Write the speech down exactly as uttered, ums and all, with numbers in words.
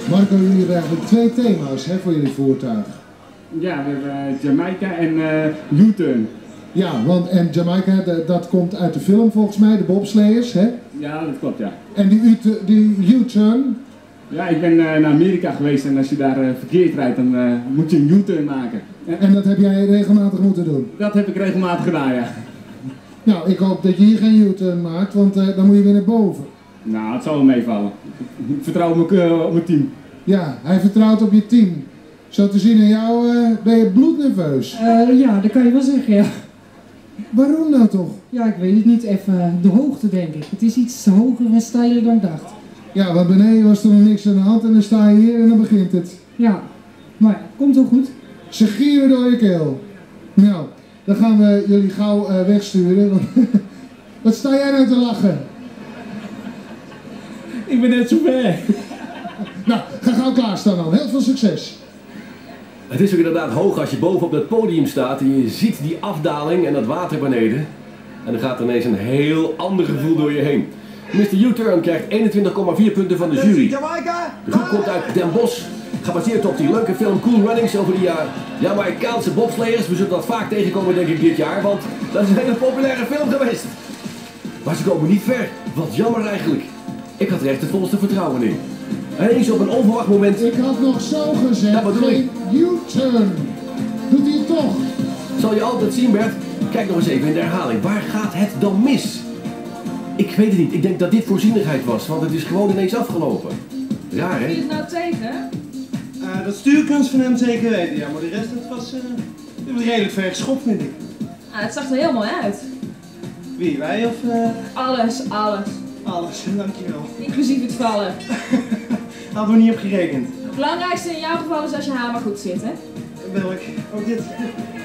Marco, jullie hebben eigenlijk twee thema's hè, voor jullie voertuig. Ja, we hebben uh, Jamaica en uh, U-turn. Ja, want en Jamaica, dat komt uit de film volgens mij, de bobsleiers, hè? Ja, dat klopt, ja. En die U-turn? Ja, ik ben uh, naar Amerika geweest en als je daar uh, verkeerd rijdt, dan uh, moet je een U-turn maken. En, en dat heb jij regelmatig moeten doen? Dat heb ik regelmatig gedaan, ja. Nou, ik hoop dat je hier geen U-turn maakt, want uh, dan moet je weer naar boven. Nou, het zal wel meevallen. Ik vertrouw op mijn, uh, op mijn team. Ja, hij vertrouwt op je team. Zo te zien aan jou uh, ben je bloednerveus. Uh, ja, dat kan je wel zeggen, ja. Waarom nou toch? Ja, ik weet het niet. Even de hoogte, denk ik. Het is iets hoger en steiler dan ik dacht. Ja, want beneden was er nog niks aan de hand en dan sta je hier en dan begint het. Ja, maar ja, komt wel goed. Ze gieren door je keel. Nou, dan gaan we jullie gauw uh, wegsturen. Want wat sta jij nou te lachen? Ik ben net zo ver. Nou, ga gauw klaarstaan dan. Heel veel succes. Het is ook inderdaad hoog als je boven op het podium staat en je ziet die afdaling en dat water beneden. En dan gaat er ineens een heel ander gevoel door je heen. mister U-turn krijgt eenentwintig komma vier punten van de jury. De groep komt uit Den Bosch, gebaseerd op die leuke film Cool Runnings over die uh, Jamaicaanse bobsleiers. We zullen dat vaak tegenkomen denk ik dit jaar, want dat is een hele populaire film geweest. Maar ze komen niet ver, wat jammer eigenlijk. Ik had er echt het volste vertrouwen in. En eens op een onverwacht moment... Ik had nog zo gezegd, ja, geen U-turn. Doet hij het toch? Zal je altijd zien, Bert. Kijk nog eens even in de herhaling. Waar gaat het dan mis? Ik weet het niet. Ik denk dat dit voorzienigheid was, want het is gewoon ineens afgelopen. Raar, hè? Wie is het nou tegen? Uh, dat stuurkunst van hem zeker weten, ja. Maar de rest, dat was, uh, dat was redelijk ver geschopt, vind ik. Ah, het zag er heel mooi uit. Wie, wij of... Uh... Alles, alles. Alles, dankjewel. Inclusief het vallen. Hadden we niet op gerekend. Het belangrijkste in jouw geval is als je hamer goed zit, hè? Welk? Ook dit.